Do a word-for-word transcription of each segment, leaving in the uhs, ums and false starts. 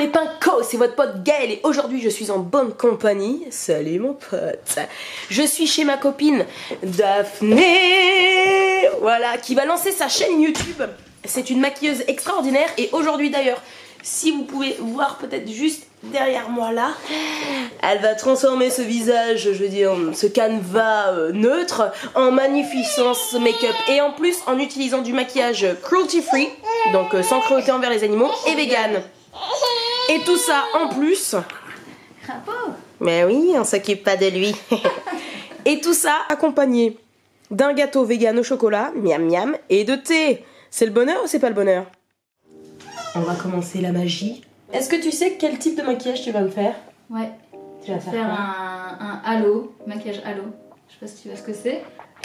les pincos, c'est votre pote Gaël et aujourd'hui je suis en bonne compagnie. Salut mon pote. Je suis chez ma copine Daphné, voilà, qui va lancer sa chaîne YouTube. C'est une maquilleuse extraordinaire et aujourd'hui d'ailleurs, si vous pouvez voir peut-être juste derrière moi là, elle va transformer ce visage, je veux dire, ce canevas euh, neutre en magnificence make-up et en plus en utilisant du maquillage cruelty free, donc euh, sans cruauté envers les animaux et vegan. Et tout ça en plus. Crapaud. Mais oui, on s'occupe pas de lui. Et tout ça accompagné d'un gâteau vegan au chocolat, miam miam, et de thé. C'est le bonheur ou c'est pas le bonheur? On va commencer la magie. Est-ce que tu sais quel type de maquillage tu vas me faire? Ouais. Tu vas faire, faire un, un halo, maquillage halo. Je sais pas si tu vois ce que c'est.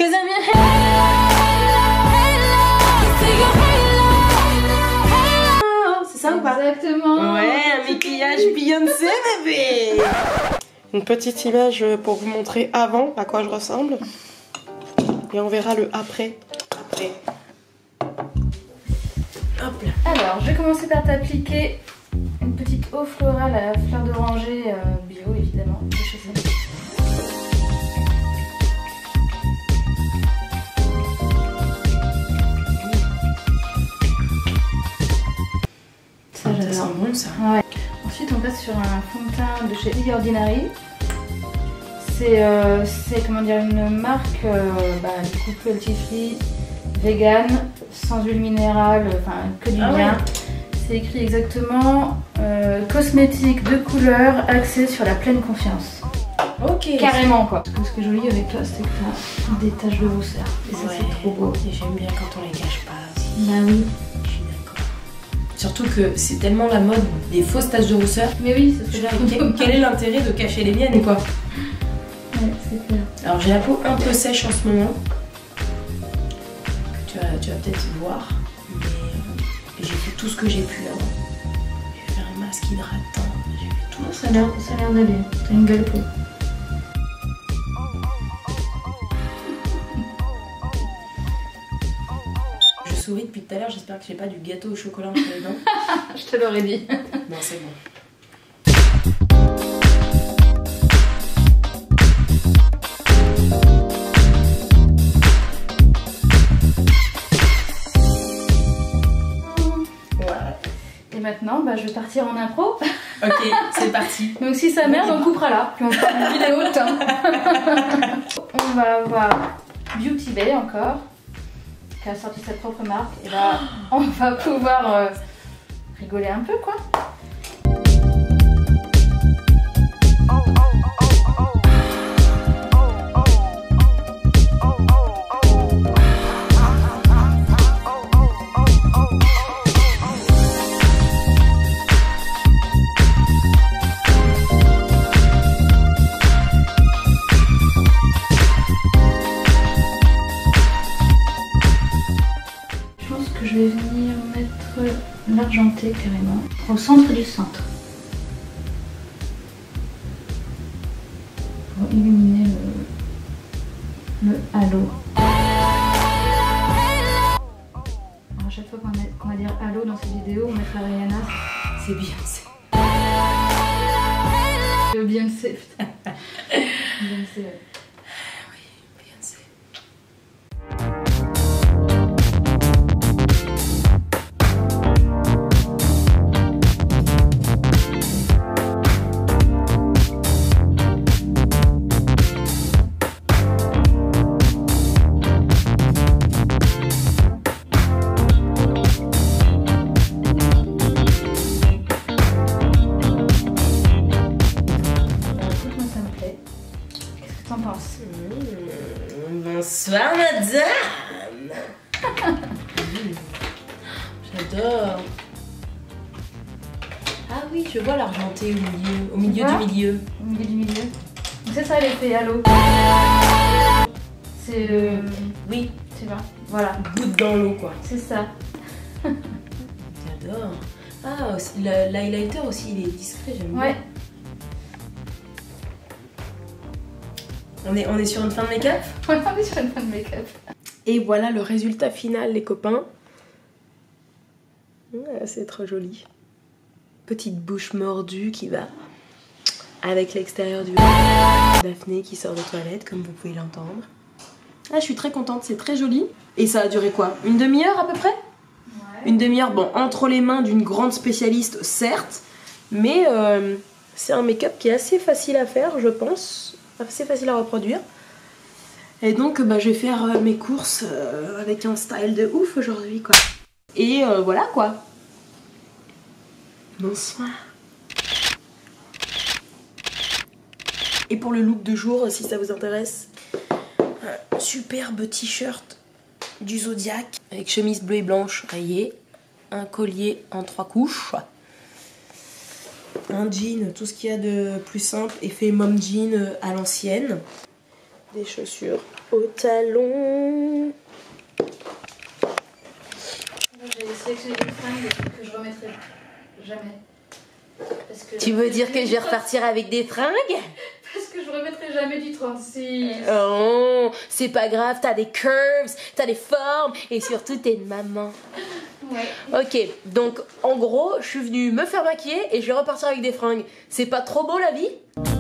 C'est ça ou pas? Exactement. Ouais, un maquillage Beyoncé bébé. Une petite image pour vous montrer avant à quoi je ressemble. Et on verra le après. Après. Hop là. Alors, je vais commencer par t'appliquer une petite eau florale à la fleur d'oranger euh, bio, évidemment. Ça, j'adore. Ça sent bon, ça. Ouais. Ensuite, on passe sur un fond de teint de chez The Ordinary. C'est, euh, comment dire, une marque euh, bah, du coup cruelty free, vegan, sans huile minérale, enfin que du ah bien. Ouais. C'est écrit exactement euh, cosmétique de couleur axée sur la pleine confiance. Ok. Carrément quoi. Ce qui est joli avec toi, c'est que tu as des taches de rousseur. Et ça, Ouais. c'est trop beau. Et j'aime bien quand on les cache pas aussi. Bah oui. Je suis d'accord. Surtout que c'est tellement la mode des fausses taches de rousseur. Mais oui, c'est ce que Quel, j'aime. quel est l'intérêt de cacher les miennes quoi? Ouais, c'est clair. Alors j'ai la peau un peu sèche en ce moment. Tu vas, tu vas peut-être voir. Mais euh, j'ai fait tout ce que j'ai pu là. J'ai fait un masque hydratant. J'ai fait tout. Ça a l'air, ça a l'air d'aller. T'as une belle peau. Je souris depuis tout à l'heure. J'espère que j'ai pas du gâteau au chocolat entre les dents. Je te l'aurais dit. Non, c'est bon. Et maintenant, bah, je vais partir en impro. Ok, c'est parti. Donc si ça merde, on coupera là. Puis on fera une vidéo de temps. On va avoir Beauty Bay encore, qui a sorti sa propre marque. Et là, on va pouvoir euh, rigoler un peu quoi. Je vais venir mettre l'argenté carrément au centre du centre pour illuminer le, le halo. Alors, à chaque fois qu'on va, qu'on va dire halo dans cette vidéo, on mettra Rihanna. C'est Beyoncé. Le Beyoncé, putain. Beyoncé, ouais. Bonsoir madame. J'adore. Ah oui, je vois l'argenté au milieu, au milieu du milieu. Au milieu du milieu. C'est ça l'effet halo. C'est euh, oui, tu vois. Voilà. Goutte dans l'eau quoi. C'est ça. J'adore. Ah, l'highlighter aussi, il est discret, j'aime bien. Ouais. On est, on est sur une fin de make-up? Ouais, on est sur une fin de make-up. Et voilà le résultat final, les copains. Ouais, c'est trop joli. petite bouche mordue qui va avec l'extérieur du Daphné qui sort des toilettes, comme vous pouvez l'entendre. Ah, je suis très contente, c'est très joli. Et ça a duré quoi? Une demi-heure à peu près? Ouais. Une demi-heure, bon, entre les mains d'une grande spécialiste, certes, mais euh, c'est un make-up qui est assez facile à faire, je pense, assez facile à reproduire. Et donc, bah, je vais faire euh, mes courses euh, avec un style de ouf aujourd'hui, quoi. Et euh, voilà, quoi. Bonsoir. Et pour le look de jour, si ça vous intéresse, un superbe t-shirt du Zodiac avec chemise bleue et blanche rayée, un collier en trois couches, un jean, tout ce qu'il y a de plus simple, effet mom jean à l'ancienne, des chaussures au talon. J'ai sélectionné des fringues que je remettrai jamais. Parce que tu veux dire que je vais repartir avec des fringues? Parce que je remettrai jamais du trente-six. Oh, c'est pas grave, t'as des curves, t'as des formes et surtout t'es une maman. Ouais. Ok, donc en gros, je suis venue me faire maquiller et je vais repartir avec des fringues. C'est pas trop beau la vie?